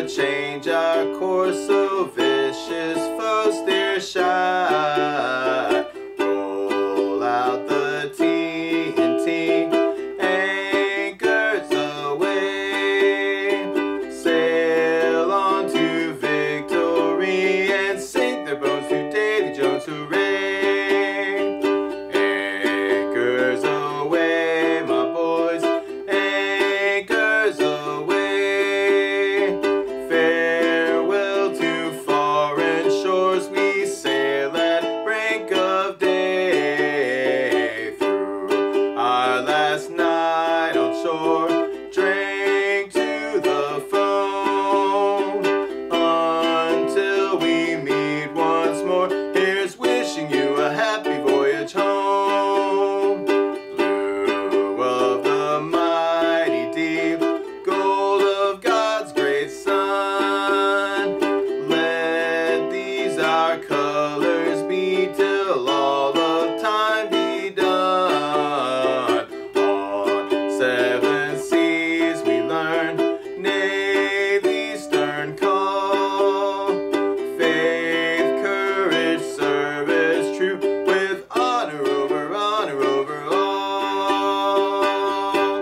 to change our course, so vicious foes steer shy. Roll out the TNT, anchors away, sail on to victory, and sink their bones to Davy Jones, hooray! Anchors away, my boys, anchors away, farewell to foreign shores, we sail at break of day. Through our last night on shore, drink to the foam, until we meet once more. Here's wishing you a happy voyage home. Blue of the mighty deep, gold of God's great sun, let these our colors be till all of time be done. On 7 seas we learn Navy's stern call, faith, courage, service true, with honor over all.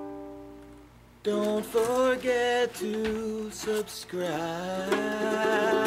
Don't forget to subscribe.